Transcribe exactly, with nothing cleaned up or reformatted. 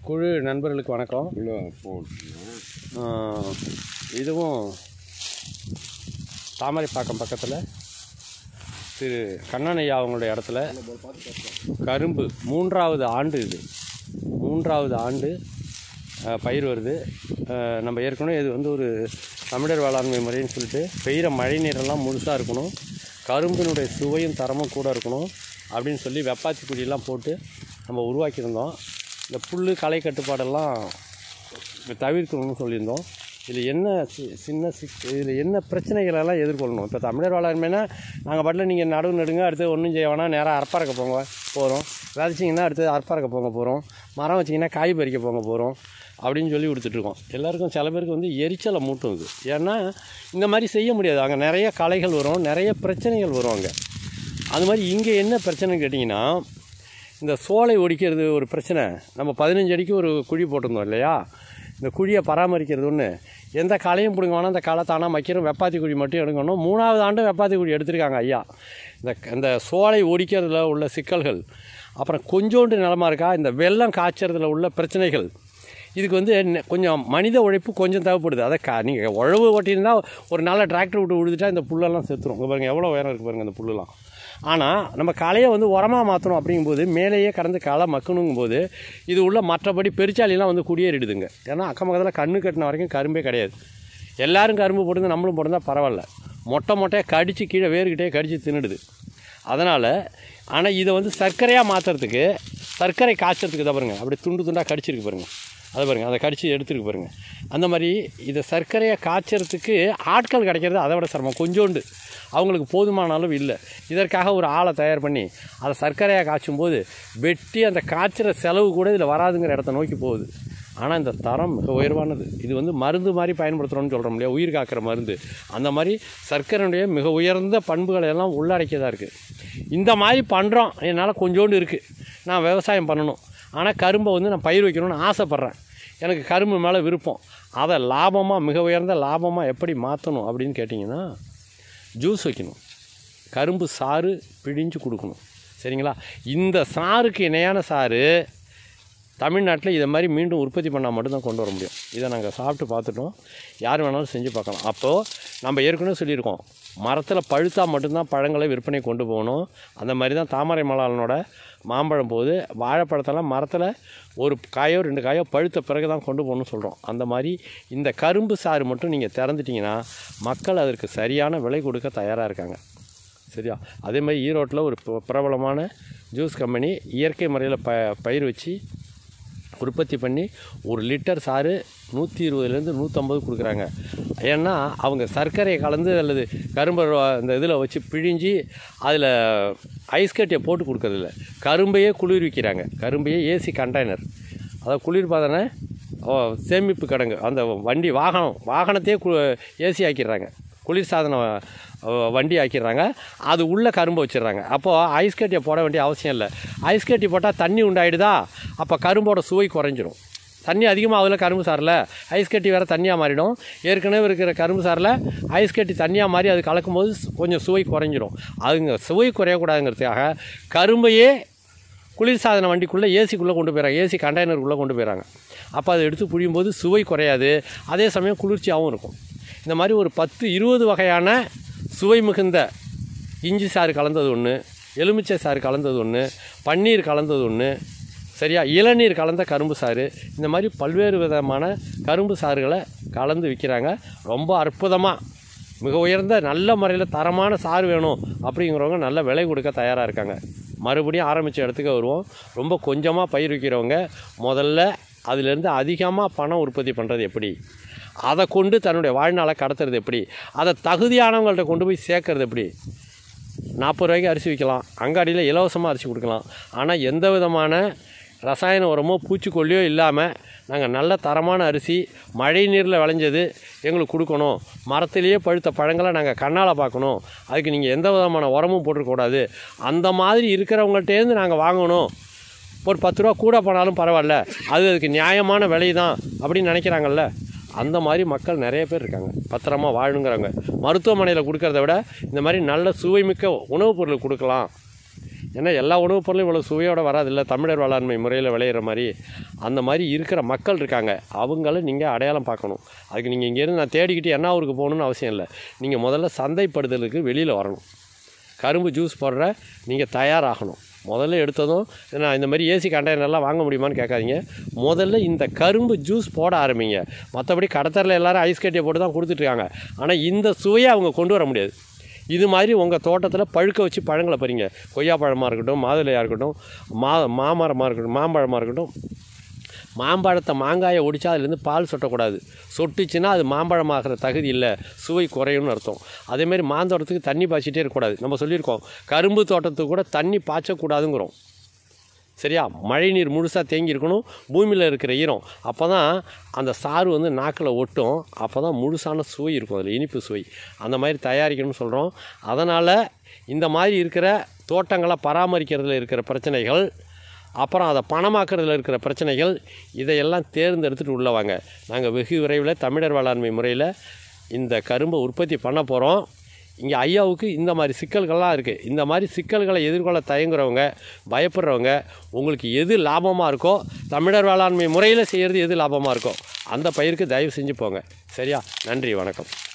குழு நண்பர்களுக்கு வணக்கம். இதுவும் தாமரைப்பாக்கம் பக்கத்தில் திரு கண்ணனையா அவங்களுடைய இடத்துல கரும்பு மூன்றாவது ஆண்டு, இது மூன்றாவது ஆண்டு பயிர் வருது. நம்ம ஏற்கனவே இது வந்து ஒரு தமிழர் வேளாண்மை முறைன்னு சொல்லிட்டு பெய்கிற மழை நீரெல்லாம் முழுசாக இருக்கணும், கரும்பினுடைய சுவையும் தரமும் கூட இருக்கணும் அப்படின்னு சொல்லி வெப்பாத்தி குழியெல்லாம் போட்டு நம்ம உருவாக்கியிருந்தோம். இந்த புல் களை கட்டுப்பாடெல்லாம் தவிர்க்கணும்னு சொல்லியிருந்தோம். இதில் என்ன சி சின்ன சிக் இதில் என்ன பிரச்சனைகளெல்லாம் எதிர்கொள்ளணும். இப்போ தமிழர் வேளாண்மைனா நாங்கள் பாட்டில் நீங்கள் நடுவு நடுங்க, அடுத்து ஒன்றும் செய்ய வேணாம், நேராக அறப்பறக்க போங்க போகிறோம், விதைச்சிங்கன்னா அடுத்து அறப்பறக்க போங்க போகிறோம், மரம் வச்சிங்கன்னா காய் பறிக்க போங்க போகிறோம் அப்படின்னு சொல்லி கொடுத்துட்ருக்கோம். எல்லாருக்கும் சில பேருக்கு வந்து எரிச்சலை மூட்டும் இது. ஏன்னா இந்த மாதிரி செய்ய முடியாது, அங்கே நிறைய களைகள் வரும், நிறைய பிரச்சனைகள் வரும் அங்கே. அது மாதிரி இங்கே என்ன பிரச்சனைன்னு கேட்டிங்கன்னா, இந்த சோலை ஒடிக்கிறது ஒரு பிரச்சனை. நம்ம பதினஞ்சு அடிக்கு ஒரு குழி போட்டிருந்தோம் இல்லையா, இந்த குழியை பராமரிக்கிறது ஒன்று. எந்த களையும் பிடுங்க வேணாம், அந்த களை தானாக வைக்கிறோம், வெப்பாத்தி குழி மட்டும் எடுக்கணும். மூணாவது ஆண்டு வெப்பாத்தி குழி எடுத்திருக்காங்க ஐயா. இந்த இந்த சோலை ஒடிக்கிறதுல உள்ள சிக்கல்கள், அப்புறம் கொஞ்சோண்டு நிலமா இருக்கா, இந்த வெள்ளம் காய்ச்சறதுல உள்ள பிரச்சனைகள், இதுக்கு வந்து கொஞ்சம் மனித உழைப்பு கொஞ்சம் தேவைப்படுது. அதை கா நீங்கள் உழவு ஓட்டியிருந்தா ஒரு நல்ல டிராக்டர் விட்டு விழுதுட்டா இந்த புல்லெல்லாம் செத்துரும். இங்கே பாருங்கள் எவ்வளோ உயரம் இருக்குது பாருங்கள் இந்த புல்லுலாம். ஆனால் நம்ம களையை வந்து உரமாக மாற்றணும் அப்படிங்கும்போது, மேலேயே கடந்து களை மக்கணுங்கும்போது இது உள்ள மற்றபடி பெருச்சாலிலாம் வந்து குடியேறிடுதுங்க. ஏன்னா அக்கம் பக்கத்தில் கண்ணு கட்டின வரைக்கும் கரும்பே கிடையாது. எல்லோரும் கரும்பு போடுங்க, நம்மளும் போடுந்தால் பரவாயில்ல, மொட்டை மொட்டையாக கடித்து கீழே வேர்கிட்டே கடித்து தின்னுடுது. அதனால் ஆனால் இதை வந்து சர்க்கரையாக மாற்றுறதுக்கு, சர்க்கரை காய்ச்சறதுக்கு தான் பாருங்கள் அப்படி துண்டு துண்டாக கடிச்சிருக்கு பாருங்கள், அதை பாருங்கள், அதை கடித்து எடுத்துருக்கு பாருங்கள். அந்த மாதிரி இதை சர்க்கரையை காய்ச்சறதுக்கு ஆட்கள் கிடைக்கிறது அதை விட சிரமம். கொஞ்சோண்டு அவங்களுக்கு போதுமான அளவு இல்லை. இதற்காக ஒரு ஆளை தயார் பண்ணி அதை சர்க்கரையாக காய்ச்சும் போது வெட்டி அந்த காய்ச்சிற செலவு கூட இதில் வராதுங்கிற இடத்த நோக்கி போகுது. ஆனால் இந்த தரம் மிக உயர்வானது. இது வந்து மருந்து மாதிரி பயன்படுத்துகிறோம்னு சொல்கிறோம் இல்லையா, உயிர் காக்கிற மருந்து. அந்த மாதிரி சர்க்கரையுடைய மிக உயர்ந்த பண்புகளை எல்லாம் உள்ளடக்கியதாக இருக்குது. இந்த மாதிரி பண்ணுறோம், என்னால் கொஞ்சோண்டு இருக்குது, நான் விவசாயம் பண்ணணும், ஆனால் கரும்பை வந்து நான் பயிர் வைக்கணும்னு ஆசைப்பட்றேன், எனக்கு கரும்பு மேலே விருப்பம். அதை லாபமாக, மிக உயர்ந்த லாபமாக எப்படி மாற்றணும் அப்படின்னு கேட்டிங்கன்னா, ஜூஸ் வைக்கணும், கரும்பு சாறு பிழிஞ்சு கொடுக்கணும். சரிங்களா? இந்த சாருக்கு இணையான சாறு தமிழ்நாட்டில் இதை மாதிரி மீண்டும் உற்பத்தி பண்ணால் மட்டும்தான் கொண்டு வர முடியும். இதை நாங்கள் சாப்பிட்டு பார்த்துட்டோம், யார் வேணாலும் செஞ்சு பார்க்கலாம். அப்போது நம்ம ஏற்கனவே சொல்லியிருக்கோம், மரத்தில் பழுத்தா மட்டும்தான் பழங்களை விற்பனை கொண்டு போகணும். அந்த மாதிரி தான் தாமரை மலாலனோட மாம்பழம் போகுது. வாழைப்பழத்தெல்லாம் மரத்தில் ஒரு காயோ ரெண்டு காயோ பழுத்த பிறகு தான் கொண்டு போகணும்னு சொல்கிறோம். அந்த மாதிரி இந்த கரும்பு சாறு மட்டும் நீங்கள் திறந்துட்டிங்கன்னா மக்கள் அதற்கு சரியான விலை கொடுக்க தயாராக இருக்காங்க. சரியா? அதே மாதிரி ஈரோட்டில் ஒரு பிரபலமான ஜூஸ் கம்பெனி இயற்கை முறையில் ப பயிர் வச்சு உற்பத்தி பண்ணி ஒரு லிட்டர் சாறு நூற்றி இருபதுலேருந்து நூற்றம்பது கொடுக்குறாங்க. ஏன்னா அவங்க சர்க்கரையை கலந்து அல்லது கரும்பு அந்த இதில் வச்சு பிழிஞ்சி அதில் ஐஸ் கட்டியை போட்டு கொடுக்கறதில்ல, கரும்பையே குளிர்விக்கிறாங்க. கரும்பையே ஏசி கண்டெய்னர், அதாவது குளிர்பாதன சேமிப்பு கிடங்கு, அந்த வண்டி வாகனம் வாகனத்தையே கு ஏசி ஆக்கிடுறாங்க, குளிர்சாதன வண்டி ஆக்கிடுறாங்க. அது உள்ளே கரும்பு வச்சிடுறாங்க. அப்போது ஐஸ் கட்டியை போட வேண்டிய அவசியம் இல்லை. ஐஸ் கட்டி போட்டால் தண்ணி உண்டாயிடுதா, அப்போ கரும்போட சுவை குறைஞ்சிரும். தண்ணி அதிகமாக அதில் கரும்பு சாரில் ஐஸ் கட்டி வேறு தண்ணியாக மாறிடும். ஏற்கனவே இருக்கிற கரும்பு சாரில் ஐஸ் கட்டி தண்ணியாக மாறி அது கலக்கும்போது கொஞ்சம் சுவை குறைஞ்சிரும். அதுங்க சுவை குறையக்கூடாதுங்கிறதுக்காக கரும்பையே குளிர்சாதன வண்டிக்குள்ளே ஏசிக்குள்ளே கொண்டு போயிடறாங்க, ஏசி கண்டெய்னருக்குள்ளே கொண்டு போயிடறாங்க. அப்போ அதை எடுத்து புழியும்போது சுவை குறையாது, அதே சமயம் குளிர்ச்சியாகவும் இருக்கும். இந்த மாதிரி ஒரு பத்து இருபது வகையான சுவை மிகுந்த இஞ்சி சாறு கலந்தது ஒன்று, எலுமிச்சை சாறு கலந்தது ஒன்று, பன்னீர் கலந்தது ஒன்று, சரியா, இளநீர் கலந்த கரும்பு சாறு, இந்த மாதிரி பல்வேறு விதமான கரும்பு சாறுகளை கலந்து விற்கிறாங்க. ரொம்ப அற்புதமாக மிக உயர்ந்த நல்ல முறையில் தரமான சாறு வேணும் அப்படிங்கிறவங்க நல்ல விலை கொடுக்க தயாராக இருக்காங்க. மறுபடியும் ஆரம்பித்த இடத்துக்கு வருவோம். ரொம்ப கொஞ்சமாக பயிர் விற்கிறவங்க முதல்ல அதிலேருந்து அதிகமாக பணம் உற்பத்தி பண்ணுறது எப்படி, அதை கொண்டு தன்னுடைய வாழ்நாளை கடத்துறது எப்படி, அதை தகுதியானவங்கள்ட்ட கொண்டு போய் சேர்க்கறது எப்படி. நாற்பது ரூபாய்க்கு அரிசி விற்கலாம், அங்காடியில் இலவசமாக அரிசி கொடுக்கலாம், ஆனால் எந்த விதமான ரசாயன உரமோ பூச்சிக்கொல்லியோ இல்லாமல் நாங்கள் நல்ல தரமான அரிசி மழை நீரில் விளைஞ்சது எங்களுக்கு கொடுக்கணும், மரத்திலேயே பழுத்த பழங்களை நாங்கள் கண்ணால் பார்க்கணும், அதுக்கு நீங்கள் எந்த விதமான உரமும் போட்டுக்கூடாது, அந்த மாதிரி இருக்கிறவங்கள்ட்டேருந்து நாங்கள் வாங்கணும், ஒரு பத்து ரூபா கூட போனாலும் பரவாயில்ல, அது அதுக்கு நியாயமான விலை தான் அப்படின்னு நினைக்கிறாங்கல்ல. அந்த மாதிரி மக்கள் நிறைய பேர் இருக்காங்க, பத்திரமா வாழணுங்கிறாங்க. மருத்துவமனையில் கொடுக்கறத விட இந்த மாதிரி நல்ல சுவைமிக்க உணவுப் பொருள் கொடுக்கலாம், ஏன்னா எல்லா உணவுப் பொருளும் இவ்வளோ சுவையோடு வராதில்ல, தமிழர் வேளாண்மை முறையில் விளையிற மாதிரி. அந்த மாதிரி இருக்கிற மக்கள் இருக்காங்க, அவங்கள நீங்கள் அடையாளம் பார்க்கணும். அதுக்கு நீங்கள் இங்கேருந்து நான் தேடிக்கிட்டு என்ன ஊருக்கு போகணுன்னு அவசியம் இல்லை. நீங்கள் முதல்ல சந்தைப்படுதலுக்கு வெளியில் வரணும். கரும்பு ஜூஸ் போடுற நீங்கள் தயாராகணும். முதல்ல எடுத்ததும் நான் இந்த மாதிரி ஏசி கண்டெய்னர்லாம் வாங்க முடியுமான்னு கேட்காதீங்க. முதல்ல இந்த கரும்பு ஜூஸ் போட ஆரம்பிங்க. மற்றபடி கடத்தரில் எல்லோரும் ஐஸ் கட்டியை போட்டு தான் கொடுத்துட்ருக்காங்க. ஆனால் இந்த சுவையை அவங்க கொண்டு வர முடியாது. இது மாதிரி உங்கள் தோட்டத்தில் பழுக்க வச்சு பழங்களை பறிங்க. கொய்யாப்பழமாக இருக்கட்டும், மாதுளையாக இருக்கட்டும், மா மாமரமாக இருக்கட்டும், மாம்பழமாக இருக்கட்டும். மாம்பழத்தை மாங்காயை ஒடிச்சா அதுலேருந்து பால் சொட்டக்கூடாது. சொட்டுச்சுன்னா அது மாம்பழமாகிற தகுதி இல்லை, சுவை குறையும்னு அர்த்தம். அதேமாரி மாந்தோட்டத்துக்கு தண்ணி பாய்ச்சிட்டே இருக்கக்கூடாது. நம்ம சொல்லியிருக்கோம், கரும்பு தோட்டத்துக்கு கூட தண்ணி பாய்ச்சக்கூடாதுங்கிறோம். சரியா? மழை நீர் முழுசாக தேங்கி இருக்கணும், பூமியில் இருக்கிற ஈரம். அப்போ தான் அந்த சாறு வந்து நாக்கில் ஒட்டும். அப்போ தான் முழுசான சுவை இருக்கும், அதில் இனிப்பு சுவை. அந்த மாதிரி தயாரிக்கணும்னு சொல்கிறோம். அதனால் இந்த மாதிரி இருக்கிற தோட்டங்களை பராமரிக்கிறதுல இருக்கிற பிரச்சனைகள், அப்புறம் அதை பணமாக்குறதுல இருக்கிற பிரச்சனைகள், இதையெல்லாம் தேர்ந்தெடுத்துட்டு உள்ள வாங்க. நாங்கள் வெகு விரைவில் தமிழர் வேளாண்மை முறையில் இந்த கரும்பை உற்பத்தி பண்ண போகிறோம். இங்கே ஐயாவுக்கு இந்த மாதிரி சிக்கல்கள்லாம் இருக்குது. இந்த மாதிரி சிக்கல்களை எதிர்கொள்ள தயங்குறவங்க, பயப்படுறவங்க, உங்களுக்கு எது லாபமாக இருக்கோ, தமிழர் வேளாண்மை முறையில் செய்கிறது எது லாபமாக இருக்கோ அந்த பயிருக்கு தயவு செஞ்சு போங்க. சரியா? நன்றி, வணக்கம்.